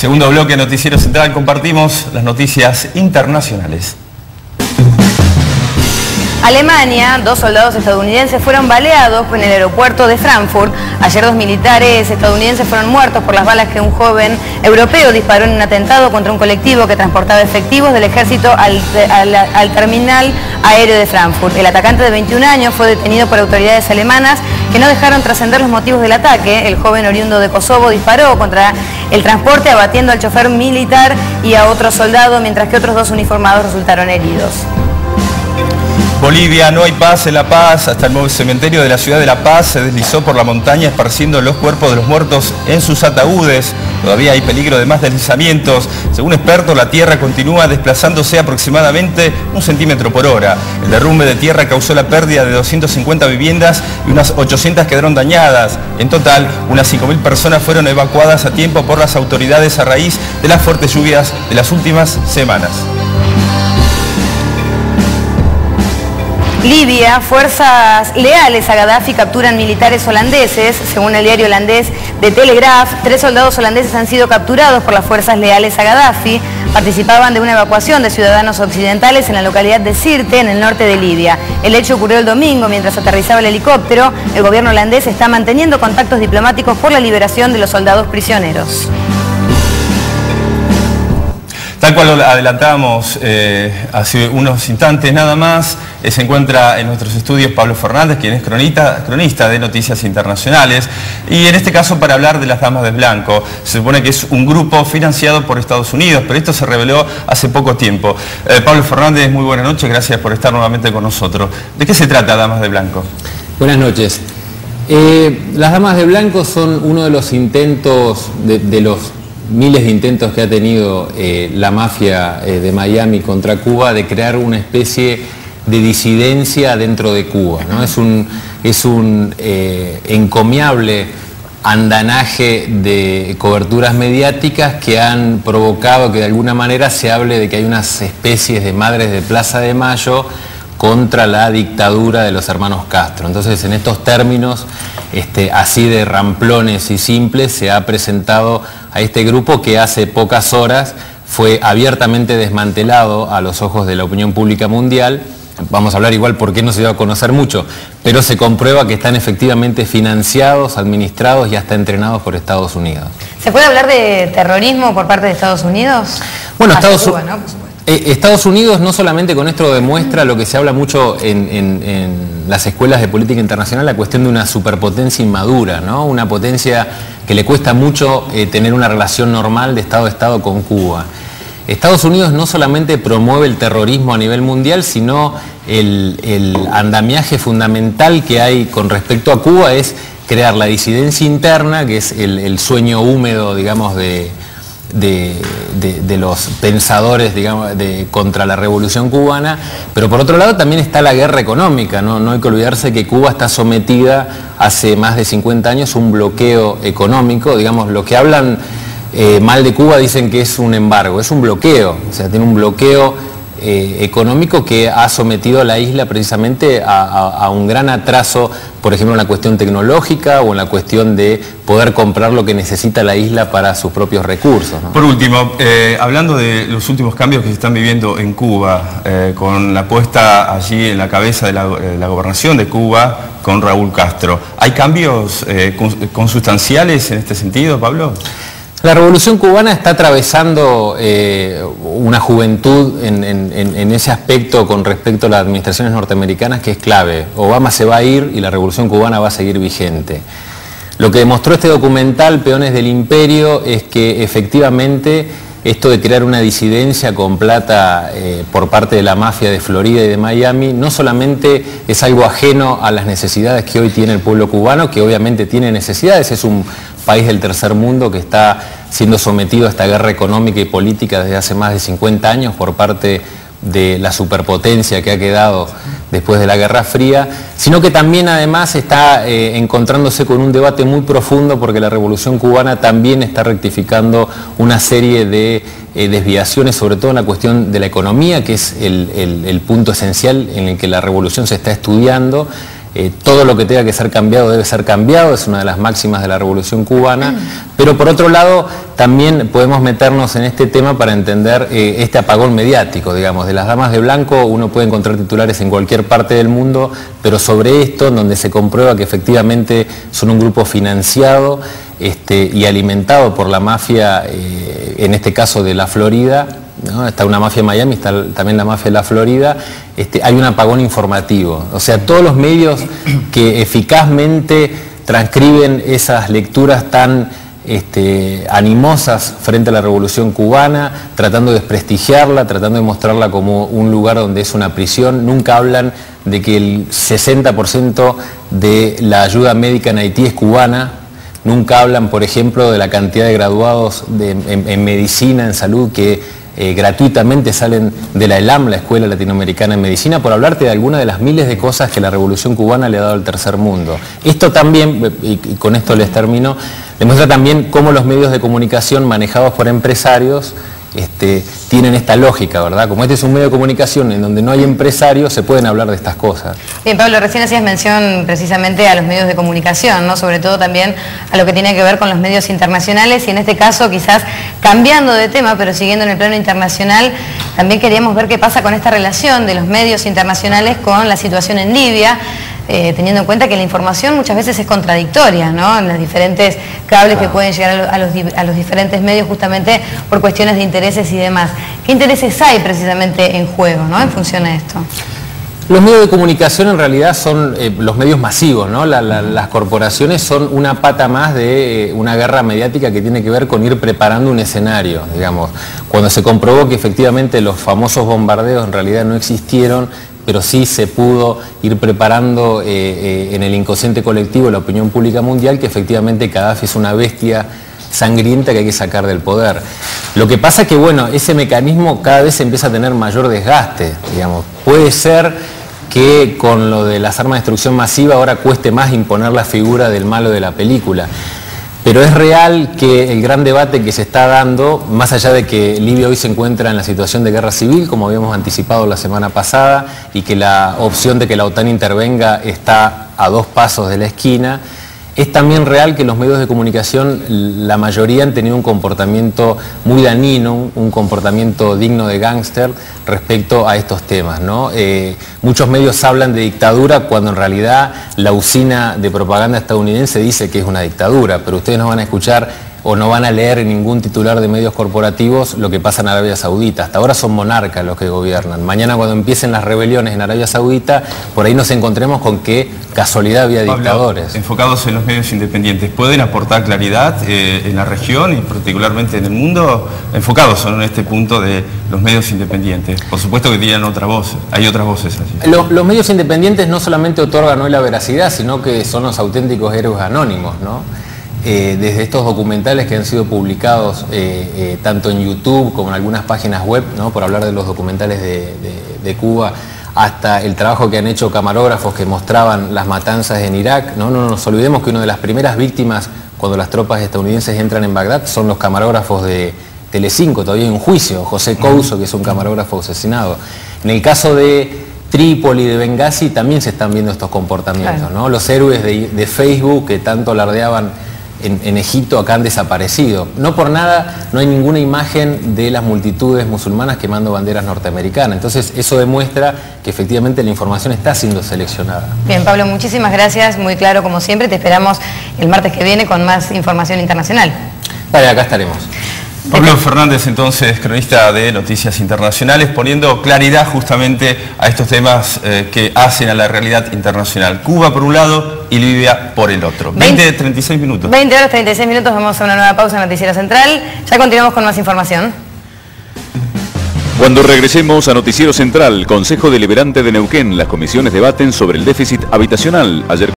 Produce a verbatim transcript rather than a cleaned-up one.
Segundo bloque Noticiero Central, compartimos las noticias internacionales. Alemania, dos soldados estadounidenses fueron baleados en el aeropuerto de Frankfurt. Ayer dos militares estadounidenses fueron muertos por las balas que un joven europeo disparó en un atentado contra un colectivo que transportaba efectivos del ejército al, al, al terminal aéreo de Frankfurt. El atacante de veintiún años fue detenido por autoridades alemanas que no dejaron trascender los motivos del ataque. El joven oriundo de Kosovo disparó contra el transporte abatiendo al chofer militar y a otro soldado, mientras que otros dos uniformados resultaron heridos. Bolivia, no hay paz en La Paz. Hasta el nuevo cementerio de la ciudad de La Paz se deslizó por la montaña esparciendo los cuerpos de los muertos en sus ataúdes. Todavía hay peligro de más deslizamientos. Según expertos, la tierra continúa desplazándose aproximadamente un centímetro por hora. El derrumbe de tierra causó la pérdida de doscientas cincuenta viviendas y unas ochocientas quedaron dañadas. En total, unas cinco mil personas fueron evacuadas a tiempo por las autoridades a raíz de las fuertes lluvias de las últimas semanas. Libia, fuerzas leales a Gaddafi capturan militares holandeses. Según el diario holandés The Telegraph, tres soldados holandeses han sido capturados por las fuerzas leales a Gaddafi. Participaban de una evacuación de ciudadanos occidentales en la localidad de Sirte, en el norte de Libia. El hecho ocurrió el domingo mientras aterrizaba el helicóptero. El gobierno holandés está manteniendo contactos diplomáticos por la liberación de los soldados prisioneros. Tal cual lo adelantábamos eh, hace unos instantes nada más, eh, se encuentra en nuestros estudios Pablo Fernández, quien es cronista, cronista de Noticias Internacionales, y en este caso para hablar de las Damas de Blanco. Se supone que es un grupo financiado por Estados Unidos, pero esto se reveló hace poco tiempo. Eh, Pablo Fernández, muy buenas noches, gracias por estar nuevamente con nosotros. ¿De qué se trata Damas de Blanco? Buenas noches. Eh, las Damas de Blanco son uno de los intentos, de, de los miles de intentos que ha tenido eh, la mafia eh, de Miami contra Cuba de crear una especie de disidencia dentro de Cuba, ¿no? Es un, es un eh, encomiable andanaje de coberturas mediáticas que han provocado que de alguna manera se hable de que hay unas especies de madres de Plaza de Mayo contra la dictadura de los hermanos Castro. Entonces, en estos términos, este, así de ramplones y simples, se ha presentado a este grupo que hace pocas horas fue abiertamente desmantelado a los ojos de la opinión pública mundial. Vamos a hablar igual por qué no se dio a conocer mucho, pero se comprueba que están efectivamente financiados, administrados y hasta entrenados por Estados Unidos. ¿Se puede hablar de terrorismo por parte de Estados Unidos? Bueno, Estados Cuba, ¿no? Por supuesto. Eh, Estados Unidos no solamente con esto demuestra lo que se habla mucho en, en, en las escuelas de política internacional, la cuestión de una superpotencia inmadura, ¿no? Una potencia que le cuesta mucho eh, tener una relación normal de Estado a Estado con Cuba. Estados Unidos no solamente promueve el terrorismo a nivel mundial, sino el, el andamiaje fundamental que hay con respecto a Cuba es crear la disidencia interna, que es el, el sueño húmedo, digamos, de... De, de, de los pensadores, digamos, de, contra la revolución cubana, pero por otro lado también está la guerra económica, ¿no? No hay que olvidarse que Cuba está sometida hace más de cincuenta años a un bloqueo económico. Digamos, los que hablan eh, mal de Cuba dicen que es un embargo, es un bloqueo, o sea, tiene un bloqueo eh, económico que ha sometido a la isla precisamente a, a, a un gran atraso, por ejemplo, en la cuestión tecnológica o en la cuestión de poder comprar lo que necesita la isla para sus propios recursos, ¿no? Por último, eh, hablando de los últimos cambios que se están viviendo en Cuba, eh, con la puesta allí en la cabeza de la, de la gobernación de Cuba con Raúl Castro, ¿hay cambios eh, consustanciales en este sentido, Pablo? La revolución cubana está atravesando eh, una juventud en, en, en ese aspecto con respecto a las administraciones norteamericanas que es clave. Obama se va a ir y la revolución cubana va a seguir vigente. Lo que demostró este documental, Peones del Imperio, es que efectivamente esto de crear una disidencia con plata eh, por parte de la mafia de Florida y de Miami no solamente es algo ajeno a las necesidades que hoy tiene el pueblo cubano, que obviamente tiene necesidades, es un país del tercer mundo que está siendo sometido a esta guerra económica y política desde hace más de cincuenta años por parte de la superpotencia que ha quedado después de la Guerra Fría, sino que también además está eh, encontrándose con un debate muy profundo porque la Revolución Cubana también está rectificando una serie de eh, desviaciones, sobre todo en la cuestión de la economía, que es el, el, el punto esencial en el que la revolución se está estudiando. Eh, todo lo que tenga que ser cambiado debe ser cambiado, es una de las máximas de la Revolución Cubana, pero por otro lado también podemos meternos en este tema para entender eh, este apagón mediático, digamos, de las damas de blanco uno puede encontrar titulares en cualquier parte del mundo, pero sobre esto, en donde se comprueba que efectivamente son un grupo financiado este, y alimentado por la mafia, eh, en este caso de la Florida, ¿no? Está una mafia en Miami, está también la mafia de la Florida, este, hay un apagón informativo. O sea, todos los medios que eficazmente transcriben esas lecturas tan este, animosas frente a la Revolución Cubana, tratando de desprestigiarla, tratando de mostrarla como un lugar donde es una prisión, nunca hablan de que el sesenta por ciento de la ayuda médica en Haití es cubana. Nunca hablan, por ejemplo, de la cantidad de graduados de, en, en medicina, en salud, que Eh, gratuitamente salen de la ELAM, la Escuela Latinoamericana en Medicina, por hablarte de algunas de las miles de cosas que la Revolución Cubana le ha dado al tercer mundo. Esto también, y, y con esto les termino, demuestra también cómo los medios de comunicación manejados por empresarios este, tienen esta lógica, ¿verdad? Como este es un medio de comunicación en donde no hay empresarios, se pueden hablar de estas cosas. Bien, Pablo, recién hacías mención precisamente a los medios de comunicación, ¿no? Sobre todo también a lo que tiene que ver con los medios internacionales y en este caso quizás cambiando de tema, pero siguiendo en el plano internacional, también queríamos ver qué pasa con esta relación de los medios internacionales con la situación en Libia, eh, teniendo en cuenta que la información muchas veces es contradictoria, ¿no? En los diferentes cables claro. que pueden llegar a los, a los diferentes medios justamente por cuestiones de intereses y demás. ¿Qué intereses hay precisamente en juego, ¿no? En función a esto? Los medios de comunicación en realidad son eh, los medios masivos, ¿no? La, la, las corporaciones son una pata más de eh, una guerra mediática que tiene que ver con ir preparando un escenario, digamos. Cuando se comprobó que efectivamente los famosos bombardeos en realidad no existieron, pero sí se pudo ir preparando eh, eh, en el inconsciente colectivo la opinión pública mundial que efectivamente Gaddafi es una bestia sangrienta que hay que sacar del poder. Lo que pasa es que, bueno, ese mecanismo cada vez empieza a tener mayor desgaste, digamos. Puede ser que con lo de las armas de destrucción masiva ahora cueste más imponer la figura del malo de la película. Pero es real que el gran debate que se está dando, más allá de que Libia hoy se encuentra en la situación de guerra civil, como habíamos anticipado la semana pasada, y que la opción de que la OTAN intervenga está a dos pasos de la esquina, es también real que los medios de comunicación, la mayoría han tenido un comportamiento muy dañino, un comportamiento digno de gángster respecto a estos temas, ¿no? Eh, muchos medios hablan de dictadura cuando en realidad la usina de propaganda estadounidense dice que es una dictadura, pero ustedes no van a escuchar o no van a leer en ningún titular de medios corporativos lo que pasa en Arabia Saudita. Hasta ahora son monarcas los que gobiernan. Mañana cuando empiecen las rebeliones en Arabia Saudita, por ahí nos encontremos con que casualidad había Pablo, dictadores. Enfocados en los medios independientes, ¿pueden aportar claridad eh, en la región y particularmente en el mundo? Enfocados en este punto de los medios independientes. Por supuesto que tienen otra voz, hay otras voces allí. Los, los medios independientes no solamente otorgan hoy la veracidad, sino que son los auténticos héroes anónimos, ¿no? Eh, desde estos documentales que han sido publicados eh, eh, tanto en YouTube como en algunas páginas web, ¿no? Por hablar de los documentales de, de, de Cuba, hasta el trabajo que han hecho camarógrafos que mostraban las matanzas en Irak, ¿no? No nos olvidemos que una de las primeras víctimas cuando las tropas estadounidenses entran en Bagdad son los camarógrafos de Telecinco, todavía hay un juicio, José Couso, que es un camarógrafo asesinado. En el caso de Trípoli, de Benghazi, también se están viendo estos comportamientos, claro. ¿no? Los héroes de, de Facebook que tanto alardeaban En, en Egipto acá han desaparecido. No por nada no hay ninguna imagen de las multitudes musulmanas quemando banderas norteamericanas. Entonces eso demuestra que efectivamente la información está siendo seleccionada. Bien, Pablo, muchísimas gracias, muy claro como siempre. Te esperamos el martes que viene con más información internacional. Vale, acá estaremos. Pablo Fernández, entonces, cronista de Noticias Internacionales, poniendo claridad justamente a estos temas eh, que hacen a la realidad internacional. Cuba por un lado y Libia por el otro. veinte, treinta y seis minutos. veinte horas, treinta y seis minutos, vamos a una nueva pausa en Noticiero Central. Ya continuamos con más información. Cuando regresemos a Noticiero Central, Consejo Deliberante de Neuquén, las comisiones debaten sobre el déficit habitacional. Ayer